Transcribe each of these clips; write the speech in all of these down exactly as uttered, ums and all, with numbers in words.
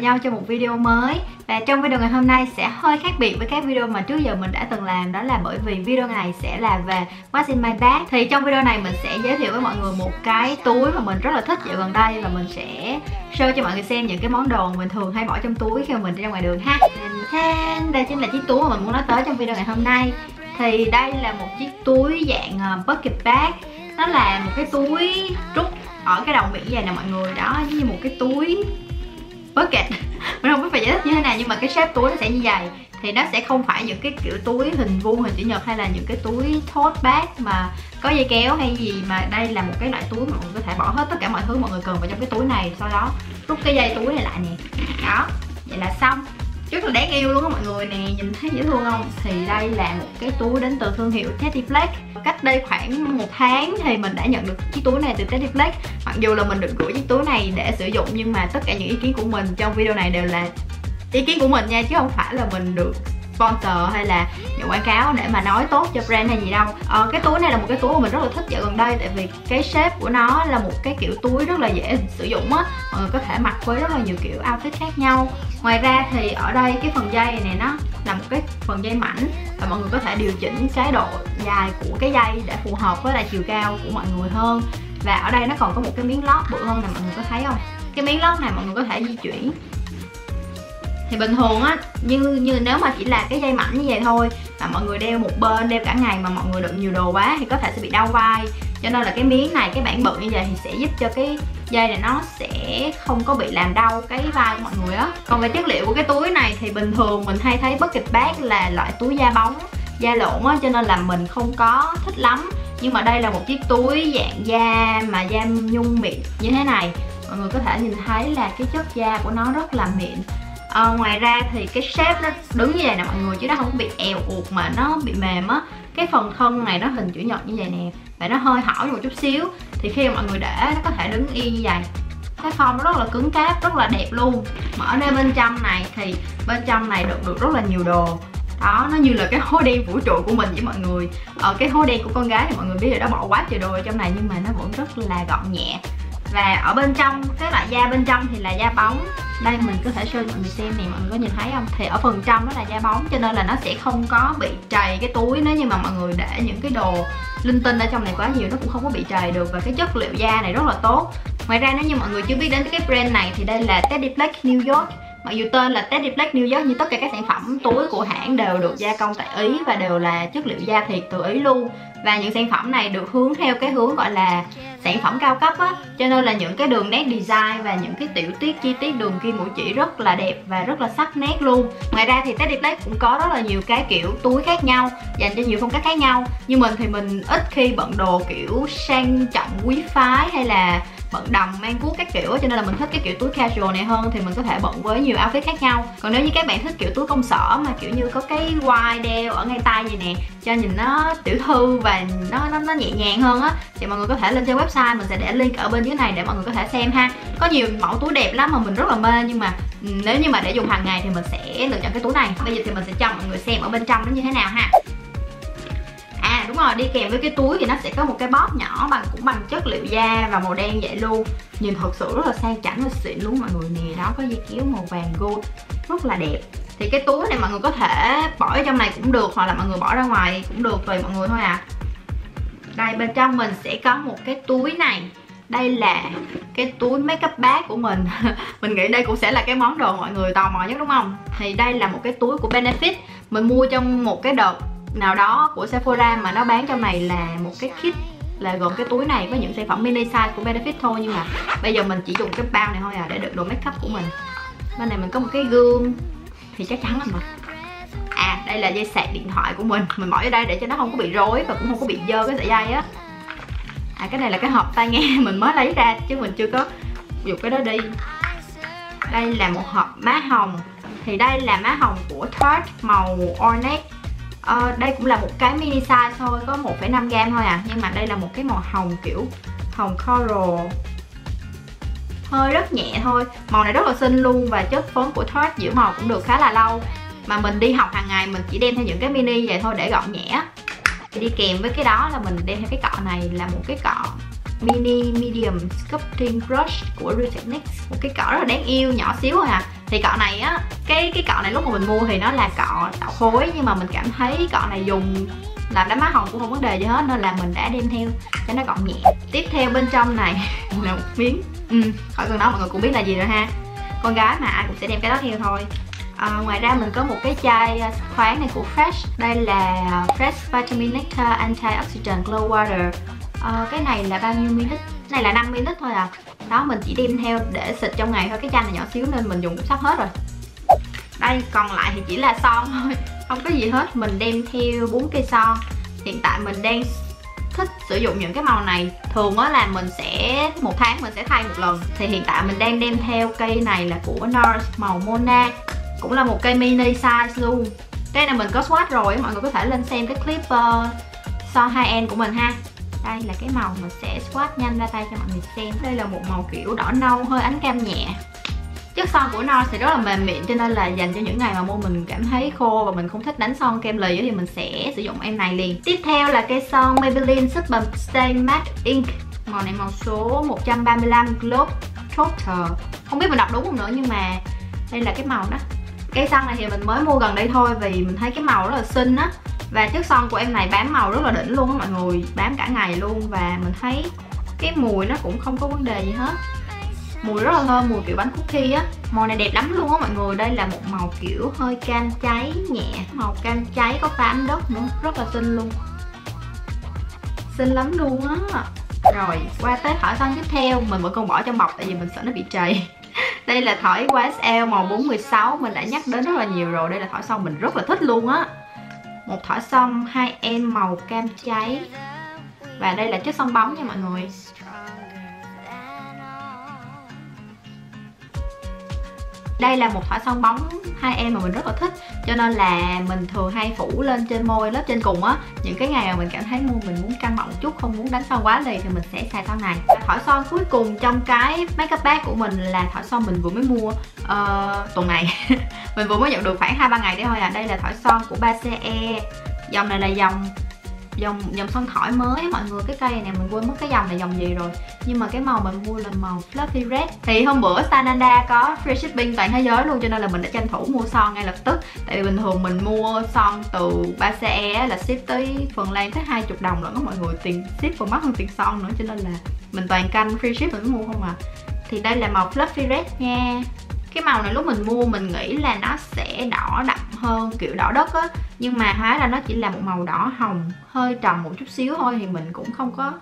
nhau cho một video mới. Và trong video ngày hôm nay sẽ hơi khác biệt với các video mà trước giờ mình đã từng làm. Đó là bởi vì video này sẽ là về What's in my bag. Thì trong video này mình sẽ giới thiệu với mọi người một cái túi mà mình rất là thích dạo gần đây. Và mình sẽ show cho mọi người xem những cái món đồ mình thường hay bỏ trong túi khi mà mình đi ra ngoài đường ha. Đây chính là chiếc túi mà mình muốn nói tới trong video ngày hôm nay. Thì đây là một chiếc túi dạng bucket bag. Nó là một cái túi trúc ở cái đầu miệng như vậy nè mọi người. Đó, giống như một cái túi bucket. Mình không biết phải giải thích như thế nào, nhưng mà cái shape túi nó sẽ như vậy. Thì nó sẽ không phải những cái kiểu túi hình vuông, hình chữ nhật, hay là những cái túi tote bag mà có dây kéo hay gì. Mà đây là một cái loại túi mà mọi người có thể bỏ hết tất cả mọi thứ mọi người cần vào trong cái túi này. Sau đó rút cái dây túi này lại nè. Đó, vậy là xong. Rất là đáng yêu luôn á mọi người nè, nhìn thấy dễ thương không? Thì đây là một cái túi đến từ thương hiệu Teddy Blake. Cách đây khoảng một tháng thì mình đã nhận được chiếc túi này từ Teddy Blake. Mặc dù là mình được gửi chiếc túi này để sử dụng, nhưng mà tất cả những ý kiến của mình trong video này đều là ý kiến của mình nha, chứ không phải là mình được sponsor hay là nhận quảng cáo để mà nói tốt cho brand hay gì đâu. Ờ, cái túi này là một cái túi mà mình rất là thích dạo gần đây, tại vì cái shape của nó là một cái kiểu túi rất là dễ sử dụng á, mọi người có thể mặc với rất là nhiều kiểu outfit khác nhau. Ngoài ra thì ở đây cái phần dây này nó là một cái phần dây mảnh, và mọi người có thể điều chỉnh cái độ dài của cái dây để phù hợp với lại chiều cao của mọi người hơn. Và ở đây nó còn có một cái miếng lót bự hơn nè, mọi người có thấy không? Cái miếng lót này mọi người có thể di chuyển. Thì bình thường á, như như nếu mà chỉ là cái dây mảnh như vậy thôi mà mọi người đeo một bên, đeo cả ngày mà mọi người đựng nhiều đồ quá thì có thể sẽ bị đau vai. Cho nên là cái miếng này, cái bản bự như vậy thì sẽ giúp cho cái dây này nó sẽ không có bị làm đau cái vai của mọi người á. Còn về chất liệu của cái túi này thì bình thường mình hay thấy bucket bag là loại túi da bóng, da lộn á, cho nên là mình không có thích lắm. Nhưng mà đây là một chiếc túi dạng da mà da nhung mịn như thế này. Mọi người có thể nhìn thấy là cái chất da của nó rất là mịn. À, ngoài ra thì cái shape nó đứng như vậy nè mọi người, chứ nó không có bị èo uột mà nó bị mềm á. Cái phần thân này nó hình chữ nhật như vậy nè, và nó hơi hõi một chút xíu. Thì khi mà mọi người để nó có thể đứng yên như vậy. Cái form nó rất là cứng cáp, rất là đẹp luôn. Mở ra bên trong này thì bên trong này được được rất là nhiều đồ. Đó, nó như là cái hố đen vũ trụ của mình với mọi người. Ở cái hố đen của con gái thì mọi người biết rồi đó, bỏ quá trời đồ ở trong này nhưng mà nó vẫn rất là gọn nhẹ. Và ở bên trong, cái loại da bên trong thì là da bóng. Đây mình có thể show cho mọi người xem nè, mọi người có nhìn thấy không? Thì ở phần trong nó là da bóng, cho nên là nó sẽ không có bị trầy cái túi. Nếu như mà mọi người để những cái đồ linh tinh ở trong này quá nhiều, nó cũng không có bị trầy được. Và cái chất liệu da này rất là tốt. Ngoài ra nếu như mọi người chưa biết đến cái brand này thì đây là Teddy Blake New York. Mặc dù tên là Teddy Blake New York nhưng tất cả các sản phẩm túi của hãng đều được gia công tại Ý và đều là chất liệu da thiệt từ Ý luôn. Và những sản phẩm này được hướng theo cái hướng gọi là sản phẩm cao cấp á, cho nên là những cái đường nét design và những cái tiểu tiết chi tiết đường kim mũi chỉ rất là đẹp và rất là sắc nét luôn. Ngoài ra thì Teddy Blake cũng có rất là nhiều cái kiểu túi khác nhau dành cho nhiều phong cách khác nhau. Như mình thì mình ít khi bận đồ kiểu sang trọng quý phái hay là bận đầm mang cuốc các kiểu, cho nên là mình thích cái kiểu túi casual này hơn. Thì mình có thể bận với nhiều outfit khác nhau. Còn nếu như các bạn thích kiểu túi công sở mà kiểu như có cái quai đeo ở ngay tay vậy nè, cho nhìn nó tiểu thư và nó nó, nó nhẹ nhàng hơn á, thì mọi người có thể lên trên website, mình sẽ để link ở bên dưới này để mọi người có thể xem ha. Có nhiều mẫu túi đẹp lắm mà mình rất là mê, nhưng mà nếu như mà để dùng hàng ngày thì mình sẽ lựa chọn cái túi này. Bây giờ thì mình sẽ cho mọi người xem ở bên trong nó như thế nào ha. À đúng rồi, đi kèm với cái túi thì nó sẽ có một cái bóp nhỏ bằng cũng bằng chất liệu da và màu đen vậy luôn. Nhìn thật sự rất là sang chảnh và xịn luôn mọi người nè. Đó, có dây kéo màu vàng gold rất là đẹp. Thì cái túi này mọi người có thể bỏ ở trong này cũng được, hoặc là mọi người bỏ ra ngoài cũng được, tùy mọi người thôi à. Đây bên trong mình sẽ có một cái túi này. Đây là cái túi makeup bag của mình. Mình nghĩ đây cũng sẽ là cái món đồ mọi người tò mò nhất đúng không? Thì đây là một cái túi của Benefit. Mình mua trong một cái đợt nào đó của Sephora mà nó bán trong này là một cái kit là gồm cái túi này với những sản phẩm mini size của Benefit thôi. Nhưng mà bây giờ mình chỉ dùng cái bao này thôi à, để đựng đồ make up của mình. Bên này mình có một cái gương thì chắc chắn là mình. À đây là dây sạc điện thoại của mình. Mình bỏ ở đây để cho nó không có bị rối và cũng không có bị dơ cái sợi dây á. À cái này là cái hộp tai nghe mình mới lấy ra chứ mình chưa có dùng cái đó đi. Đây là một hộp má hồng. Thì đây là má hồng của Tarte màu Ornate. Ờ, đây cũng là một cái mini size thôi, có một phẩy năm gam thôi à. Nhưng mà đây là một cái màu hồng kiểu hồng coral, hơi rất nhẹ thôi. Màu này rất là xinh luôn. Và chất phấn của Tarte giữ màu cũng được khá là lâu. Mà mình đi học hàng ngày mình chỉ đem theo những cái mini vậy thôi để gọn nhẹ. Đi kèm với cái đó là mình đem theo cái cọ này, là một cái cọ mini medium sculpting brush của Real Techniques. Một cái cọ rất là đáng yêu, nhỏ xíu thôi à. Thì cọ này á, cái cái cọ này lúc mà mình mua thì nó là cọ tạo khối, nhưng mà mình cảm thấy cọ này dùng làm đám má hồng cũng không vấn đề gì hết, nên là mình đã đem theo cho nó gọn nhẹ. Tiếp theo bên trong này là một miếng, ừ, khỏi cần nói mọi người cũng biết là gì rồi ha, con gái mà ai cũng sẽ đem cái đó theo thôi. À, ngoài ra mình có một cái chai khoáng này của Fresh, đây là Fresh Vitamin Nectar Antioxidant Glow Water. À, cái này là bao nhiêu ml? Này là năm mi-li-lít thôi à. Đó, mình chỉ đem theo để xịt trong ngày thôi, cái chai này nhỏ xíu nên mình dùng cũng sắp hết rồi. Đây, còn lại thì chỉ là son thôi, không có gì hết. Mình đem theo bốn cây son. Hiện tại mình đang thích sử dụng những cái màu này. Thường á là mình sẽ một tháng mình sẽ thay một lần. Thì hiện tại mình đang đem theo cây này là của Nars màu Mona, cũng là một cây mini size luôn. Cây này mình có swatch rồi, mọi người có thể lên xem cái clip uh, son hai en của mình ha. Đây là cái màu mình sẽ swatch nhanh ra tay cho mọi người xem. Đây là một màu kiểu đỏ nâu hơi ánh cam nhẹ. Chất son của Nars thì rất là mềm mịn, cho nên là dành cho những ngày mà môi mình cảm thấy khô và mình không thích đánh son kem lì thì mình sẽ sử dụng em này liền. Tiếp theo là cây son Maybelline Super Stay Matte Ink. Màu này màu số một trăm ba mươi lăm Globetrotter. Không biết mình đọc đúng không nữa, nhưng mà đây là cái màu đó. Cây son này thì mình mới mua gần đây thôi, vì mình thấy cái màu rất là xinh á. Và chất son của em này bám màu rất là đỉnh luôn á mọi người, bám cả ngày luôn. Và mình thấy cái mùi nó cũng không có vấn đề gì hết, mùi rất là thơm, mùi kiểu bánh cookie á. Màu này đẹp lắm luôn á mọi người. Đây là một màu kiểu hơi cam cháy nhẹ, màu cam cháy có pha ánh đất nữa, rất là xinh luôn, xinh lắm luôn á. Rồi qua tới thỏi son tiếp theo, mình vẫn còn bỏ trong bọc tại vì mình sợ nó bị trầy. Đây là thỏi Y S L màu bốn mười sáu, mình đã nhắc đến rất là nhiều rồi. Đây là thỏi son mình rất là thích luôn á. Một thỏi son hai en màu cam cháy. Và đây là chất son bóng nha mọi người. Đây là một thỏi son bóng hai en mà mình rất là thích, cho nên là mình thường hay phủ lên trên môi lớp trên cùng á. Những cái ngày mà mình cảm thấy môi mình muốn căng mọng một chút, không muốn đánh son quá lì thì mình sẽ xài son này. Thỏi son cuối cùng trong cái makeup bag của mình là thỏi son mình vừa mới mua uh, tuần này. Mình vừa mới nhận được khoảng hai ba ngày đấy thôi à. Đây là thỏi son của ba xê e. Dòng này là dòng dòng dòng son thỏi mới mọi người. Cái cây này mình quên mất cái dòng này dòng gì rồi, nhưng mà cái màu mình mua là màu Fluffy Red. Thì hôm bữa Sananda có free shipping toàn thế giới luôn, cho nên là mình đã tranh thủ mua son ngay lập tức. Tại vì bình thường mình mua son từ ba xê e là ship tới Phần Lan tới hai mươi đồng lận đó mọi người. Tiền ship còn mắc hơn tiền son nữa, cho nên là mình toàn canh free ship mình mới mua không à. Thì đây là màu Fluffy Red nha. Cái màu này lúc mình mua mình nghĩ là nó sẽ đỏ đậm hơn, kiểu đỏ đất á, nhưng mà hóa ra nó chỉ là một màu đỏ hồng hơi trầm một chút xíu thôi. Thì mình cũng không có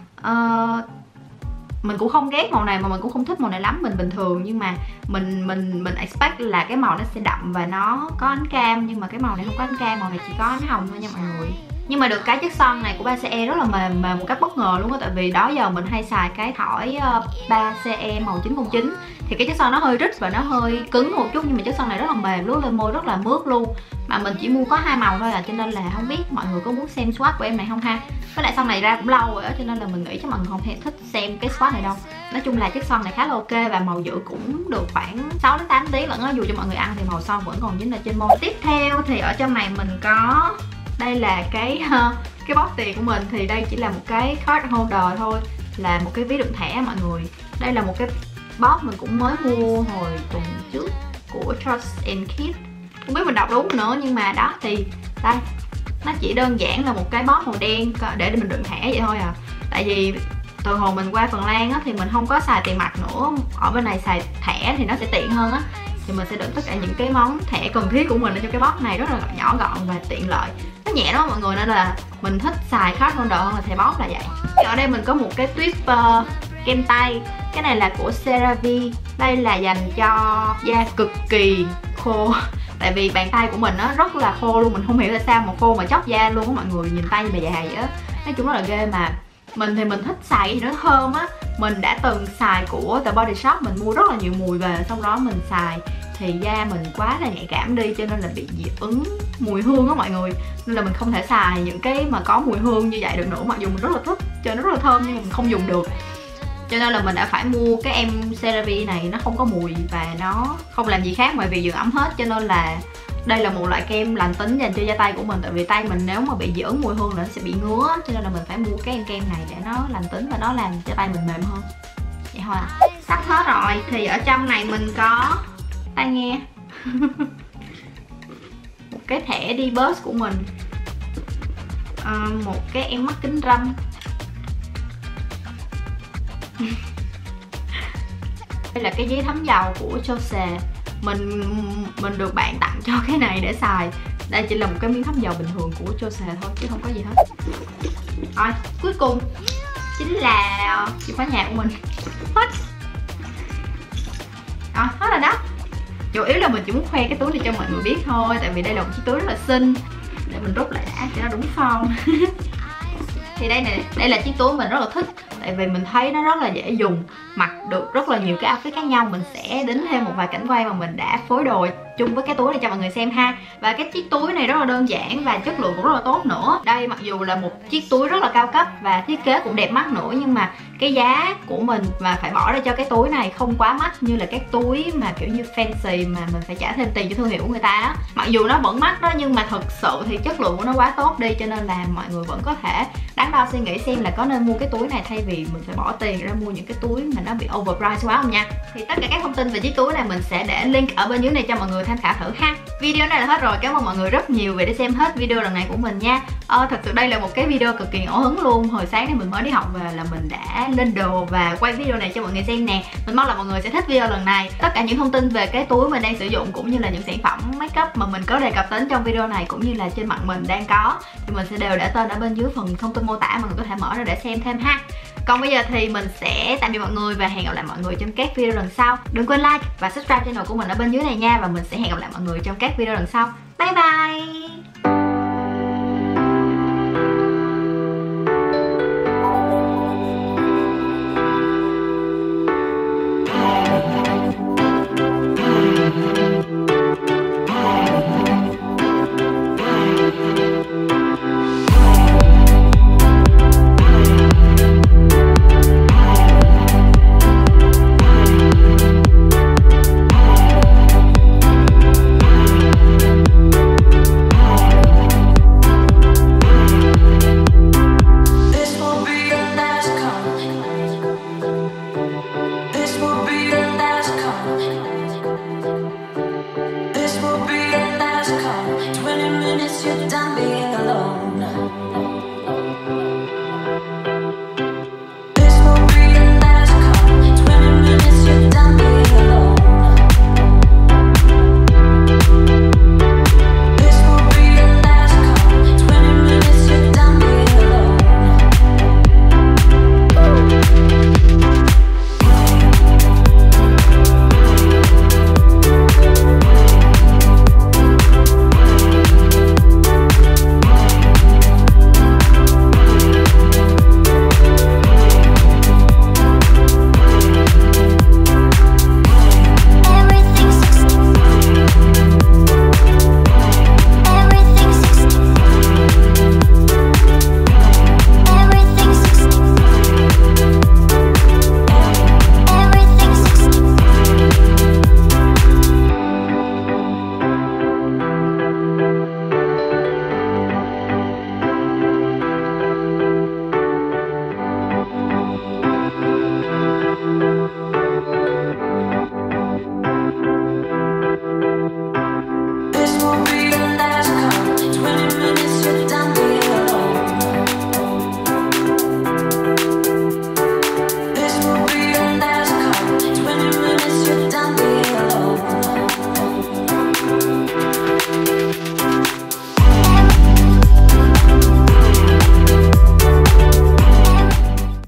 uh, mình cũng không ghét màu này, mà mình cũng không thích màu này lắm, mình bình thường. Nhưng mà mình mình mình expect là cái màu nó sẽ đậm và nó có ánh cam, nhưng mà cái màu này không có ánh cam, màu này chỉ có ánh hồng thôi nha mọi người. Nhưng mà được cái chất son này của ba xê e rất là mềm, mềm một cách bất ngờ luôn á. Tại vì đó giờ mình hay xài cái thỏi ba xê e màu chín không chín, thì cái chất son nó hơi rít và nó hơi cứng một chút, nhưng mà chất son này rất là mềm, lướt lên môi rất là mướt luôn. Mà mình chỉ mua có hai màu thôi à, cho nên là không biết mọi người có muốn xem swatch của em này không ha. Với lại son này ra cũng lâu rồi á, cho nên là mình nghĩ chắc mọi người không hề thích xem cái swatch này đâu. Nói chung là chất son này khá là ok, và màu giữ cũng được khoảng sáu đến tám tiếng lận á. Dù cho mọi người ăn thì màu son vẫn còn dính ở trên môi. Tiếp theo thì ở trong này mình có, đây là cái cái bóp tiền của mình. Thì đây chỉ là một cái card holder thôi, là một cái ví đựng thẻ mọi người. Đây là một cái bóp mình cũng mới mua hồi tuần trước của Trust and Kit, không biết mình đọc đúng nữa, nhưng mà đó thì đây, nó chỉ đơn giản là một cái bóp màu đen để mình đựng thẻ vậy thôi à. Tại vì từ hồi mình qua Phần Lan á, thì mình không có xài tiền mặt nữa, ở bên này xài thẻ thì nó sẽ tiện hơn á. Thì mình sẽ đựng tất cả những cái món thẻ cần thiết của mình ở trong cái box này, rất là nhỏ gọn và tiện lợi, nó nhẹ đó mọi người, nên là mình thích xài card holder hơn là thẻ box là vậy. Ở đây mình có một cái tuyếp uh, kem tay, cái này là của CeraVe. Đây là dành cho da cực kỳ khô. Tại vì bàn tay của mình nó rất là khô luôn, mình không hiểu là sao mà khô mà chóc da luôn á mọi người, nhìn tay mà già vậy á. Nói chung rất là ghê, mà mình thì mình thích xài cái gì nó thơm á. Mình đã từng xài của The Body Shop, mình mua rất là nhiều mùi về, xong đó mình xài thì da mình quá là nhạy cảm đi, cho nên là bị dị ứng mùi hương á mọi người. Nên là mình không thể xài những cái mà có mùi hương như vậy được nữa, mặc dù mình rất là thích, cho nó rất là thơm nhưng mà mình không dùng được. Cho nên là mình đã phải mua cái em CeraVe này, nó không có mùi và nó không làm gì khác ngoài việc dưỡng ẩm hết. Cho nên là đây là một loại kem lành tính dành cho da tay của mình. Tại vì tay mình nếu mà bị dị ứng mùi hương là nó sẽ bị ngứa, cho nên là mình phải mua cái em kem này để nó lành tính và nó làm cho tay mình mềm hơn. Vậy thôi à. Sắp hết rồi. Thì ở trong này mình có tai nghe. Một cái thẻ đi bus của mình, à, một cái em mắt kính râm. Đây là cái giấy thấm dầu của Chose. Mình mình được bạn tặng cho cái này để xài. Đây chỉ là một cái miếng thấm dầu bình thường của Chose thôi chứ không có gì hết. Rồi, cuối cùng chính là chìa khóa nhà của mình. Hết. Rồi, hết rồi đó. Chủ yếu là mình chỉ muốn khoe cái túi này cho mọi người biết thôi. Tại vì đây là một chiếc túi rất là xinh. Để mình rút lại đã cho nó đúng form. Thì đây này, đây là chiếc túi mình rất là thích. Tại vì mình thấy nó rất là dễ dùng, mặc được rất là nhiều cái outfit khác nhau. Mình sẽ đính thêm một vài cảnh quay mà mình đã phối đồ chung với cái túi này cho mọi người xem ha. Và cái chiếc túi này rất là đơn giản và chất lượng cũng rất là tốt nữa. Đây mặc dù là một chiếc túi rất là cao cấp và thiết kế cũng đẹp mắt nữa, nhưng mà cái giá của mình mà phải bỏ ra cho cái túi này không quá mắc như là các túi mà kiểu như fancy mà mình phải trả thêm tiền cho thương hiệu của người ta đó. Mặc dù nó vẫn mắc đó, nhưng mà thật sự thì chất lượng của nó quá tốt đi, cho nên là mọi người vẫn có thể đắn đo suy nghĩ xem là có nên mua cái túi này thay vì mình phải bỏ tiền ra mua những cái túi mà nó bị overpriced quá không nha. Thì tất cả các thông tin về chiếc túi này mình sẽ để link ở bên dưới này cho mọi người tham khảo thử ha. Video này là hết rồi, cảm ơn mọi người rất nhiều vì đã xem hết video lần này của mình nha. Ờ, thật sự đây là một cái video cực kỳ ngẫu hứng luôn. Hồi sáng này mình mới đi học về là mình đã lên đồ và quay video này cho mọi người xem nè. Mình mong là mọi người sẽ thích video lần này. Tất cả những thông tin về cái túi mình đang sử dụng cũng như là những sản phẩm makeup mà mình có đề cập đến trong video này cũng như là trên mặt mình đang có thì mình sẽ đều để tên ở bên dưới phần thông tin mô tả, mọi người có thể mở ra để xem thêm ha. Còn bây giờ thì mình sẽ tạm biệt mọi người và hẹn gặp lại mọi người trong các video lần sau. Đừng quên like và subscribe channel của mình ở bên dưới này nha. Và mình sẽ hẹn gặp lại mọi người trong các video lần sau. Bye bye.